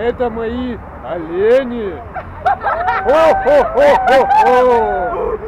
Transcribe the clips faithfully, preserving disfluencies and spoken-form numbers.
это мои олени. О-хо-хо-хо-хо!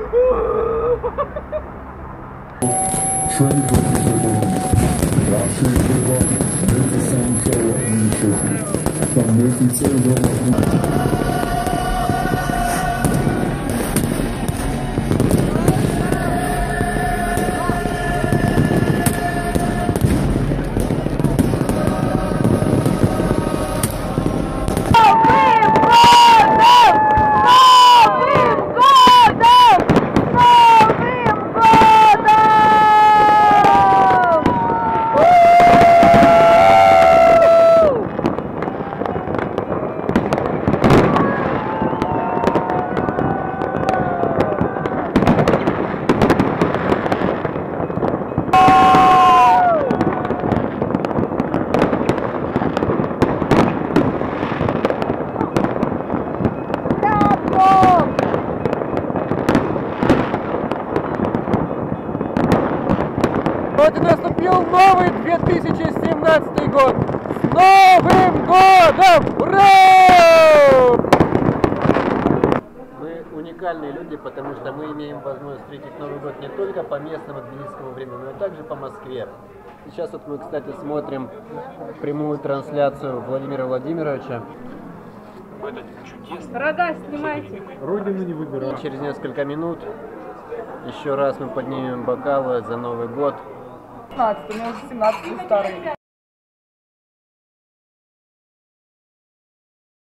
Вот и наступил новый две тысячи семнадцатый год! С Новым годом! Ура! Мы уникальные люди, потому что мы имеем возможность встретить Новый год не только по местному административному времени, но и также по Москве. Сейчас вот мы, кстати, смотрим прямую трансляцию Владимира Владимировича. Это чудесно. Рога снимайте. Родину не выбирал. Через несколько минут еще раз мы поднимем бокалы за Новый год. семнадцать, у меня уже семнадцать старый.